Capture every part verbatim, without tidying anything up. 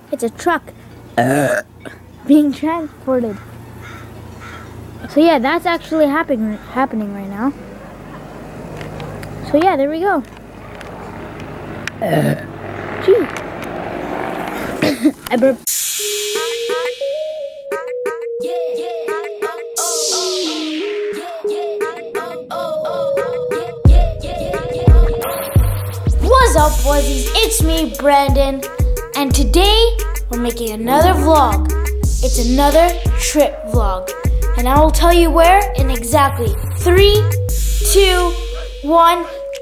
It's a truck uh, being transported. So yeah, that's actually happening happening right now. So yeah, there we go. Uh, gee. I burped. What's up, Wuzzies? It's me, Brandon, and today we're making another vlog. It's another trip vlog, and I will tell you where in exactly three, two, one.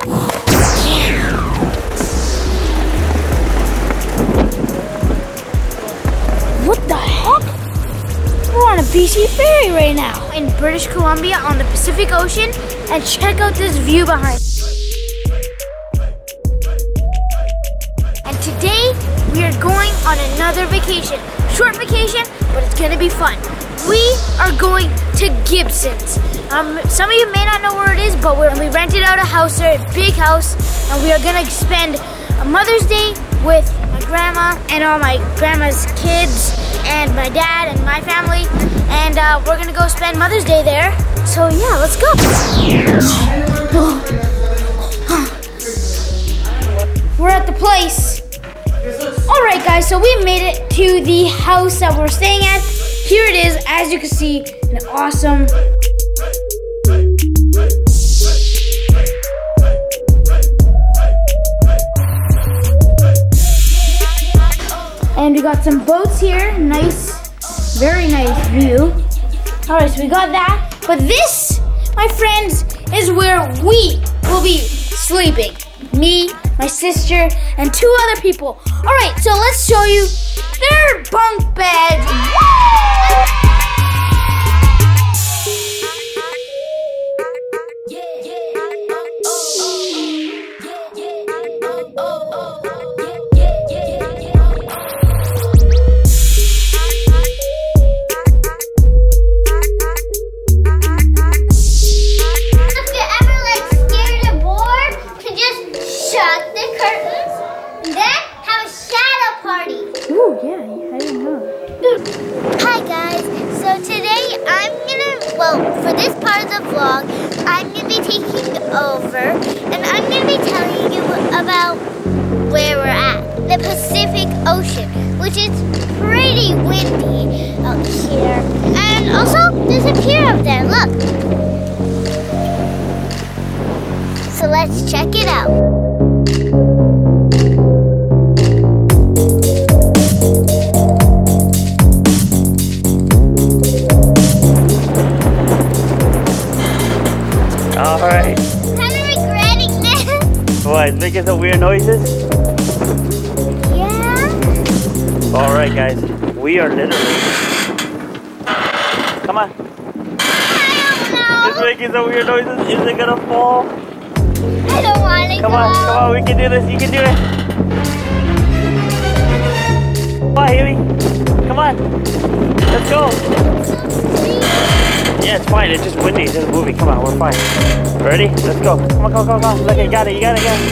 What the heck? We're on a B C ferry right now in British Columbia on the Pacific Ocean, and check out this view behind. And today we are going on another vacation. Short vacation, but it's gonna be fun. We are going to Gibsons. Um, some of you may not know where it is, but we're, we rented out a house there, a big house, and we are gonna spend a Mother's Day with my grandma and all my grandma's kids and my dad and my family, and uh, we're gonna go spend Mother's Day there. So yeah, let's go. We're at the place. Alright guys, so we made it to the house that we're staying at. Here it is, as you can see, an awesome and we got some boats here. Nice, very nice view. Alright, so we got that. But this, my friends, is where we will be sleeping. Me, my sister, and two other people. Alright, so let's show you their bunk beds. Ooh, yeah, I didn't know. Hi guys, so today I'm gonna, well, for this part of the vlog, I'm gonna be taking over and I'm gonna be telling you about where we're at, the Pacific Ocean, which is pretty windy out here. And also, there's a pier up there, look. So let's check it out. Alright. I'm kind of regretting this. What, it's making some weird noises? Yeah. Alright guys, we are literally... Come on. I don't know. It's making some weird noises. Is it gonna fall? I don't want to Come go. on, come on, we can do this. You can do it. Come on, Haley. Come on. Let's go. Yeah, it's fine. It's just windy. It's just moving. Come on, we're fine. Ready? Let's go. Come on, come on, come on, come on. Look, you got it. You got it, you got it.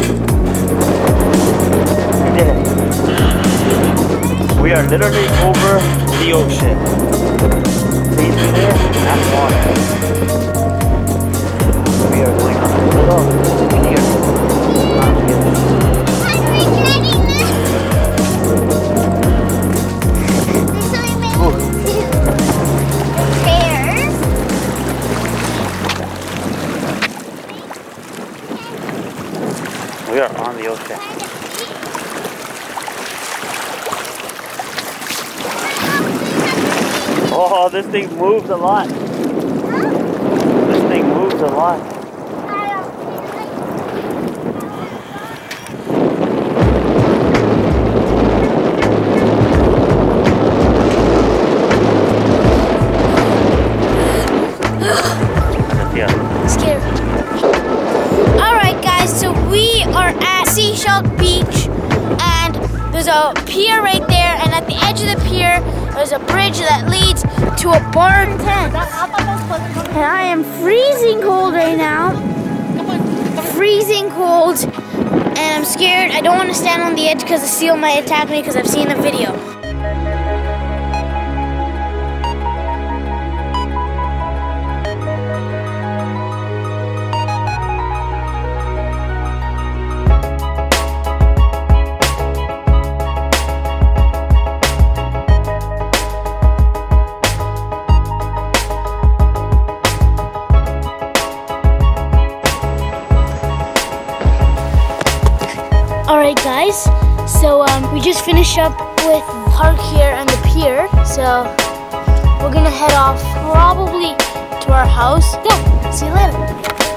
You did it. We are literally over the ocean. See through there? That's water. We are going on a little pier. I'm regretting this. There's only maybe two chairs. We are on the ocean. Oh, this thing moves a lot. This thing moves a lot. Scared. Alright guys, so we are at Seashell Beach, and there's a pier right there, and at the edge of the pier there's a bridge that leads to a bar and tent. And I am freezing cold right now. Freezing cold. And I'm scared. I don't want to stand on the edge because the seal might attack me because I've seen the video. Alright guys, so um, we just finished up with park here and the pier, so we're gonna head off probably to our house. Yeah, see you later.